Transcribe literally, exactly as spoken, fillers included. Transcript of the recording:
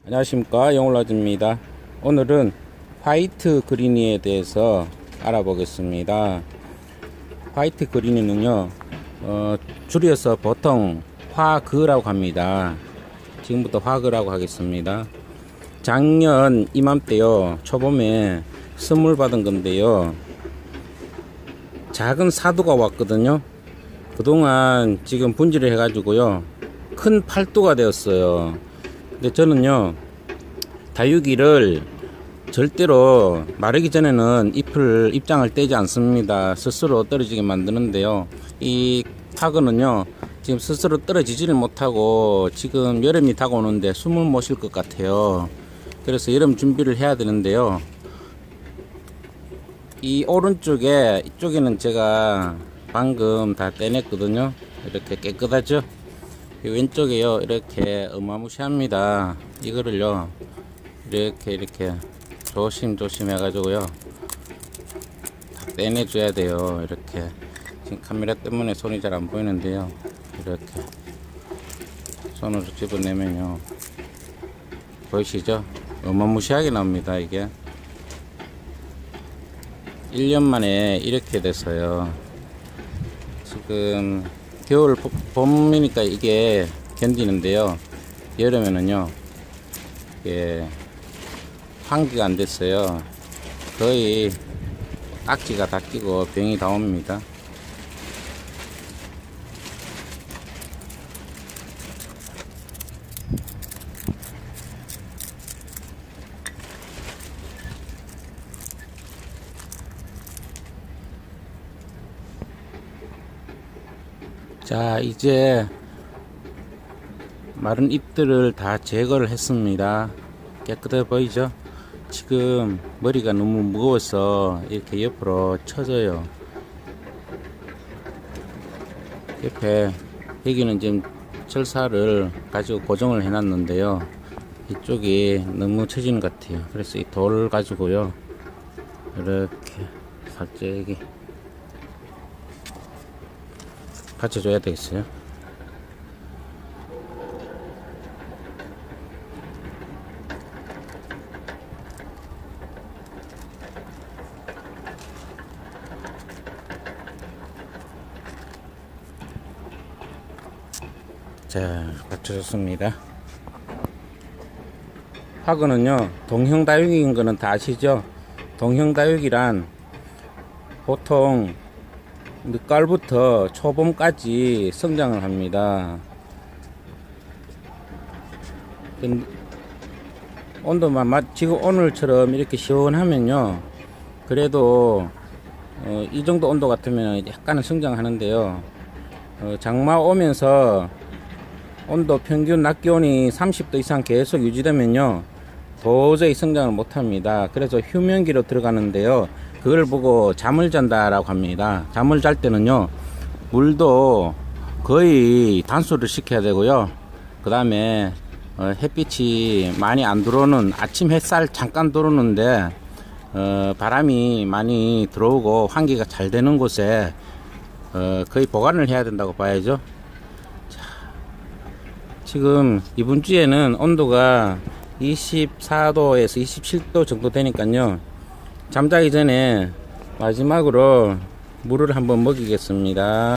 안녕하십니까, 영올라즈입니다. 오늘은 화이트 그린이에 대해서 알아보겠습니다. 화이트 그린이는요 어, 줄여서 보통 화그라고 합니다. 지금부터 화그라고 하겠습니다. 작년 이맘때요 초봄에 선물 받은 건데요, 작은 사두가 왔거든요. 그동안 지금 분질을 해 가지고요 큰 팔도가 되었어요. 근데 저는요 다육이를 절대로 마르기 전에는 잎을 잎장을 떼지 않습니다. 스스로 떨어지게 만드는데요, 이 파그는요 지금 스스로 떨어지지를 못하고 지금 여름이 다가오는데 숨을 못 쉴 것 같아요. 그래서 여름 준비를 해야 되는데요, 이 오른쪽에 이쪽에는 제가 방금 다 떼냈거든요. 이렇게 깨끗하죠. 왼쪽에요 이렇게 어마무시합니다. 이거를요 이렇게 이렇게 조심조심 해가지고요 다 떼내줘야 돼요. 이렇게 지금 카메라 때문에 손이 잘 안 보이는데요, 이렇게 손으로 집어내면요 보이시죠? 어마무시하게 나옵니다. 이게 일 년 만에 이렇게 돼서요. 지금 겨울 봄이니까 이게 견디는데요, 여름에는요 이게 환기가 안 됐어요. 거의 악취가 다 끼고 병이 다 옵니다. 자, 이제 마른 잎들을 다 제거를 했습니다. 깨끗해 보이죠? 지금 머리가 너무 무거워서 이렇게 옆으로 쳐져요. 옆에 여기는 지금 철사를 가지고 고정을 해 놨는데요, 이쪽이 너무 처지는 것 같아요. 그래서 이 돌 가지고요 이렇게 살짝이 받쳐줘야 되겠어요. 자, 받쳐줬습니다. 화그는요 동형다육인 거는 다 아시죠? 동형다육이란 보통 늦가을부터 초봄까지 성장을 합니다. 온도만 지금 오늘처럼 이렇게 시원하면요 그래도 어, 이 정도 온도 같으면 약간은 성장하는데요, 어, 장마 오면서 온도 평균 낮 기온이 삼십 도 이상 계속 유지되면요 도저히 성장을 못합니다. 그래서 휴면기로 들어가는데요, 그걸 보고 잠을 잔다 라고 합니다. 잠을 잘 때는요 물도 거의 단수를 시켜야 되고요, 그 다음에 어, 햇빛이 많이 안 들어오는, 아침 햇살 잠깐 들어오는데 어, 바람이 많이 들어오고 환기가 잘 되는 곳에 어, 거의 보관을 해야 된다고 봐야죠. 자, 지금 이번 주에는 온도가 이십사 도에서 이십칠 도 정도 되니까요 잠자기 전에 마지막으로 물을 한번 먹이겠습니다.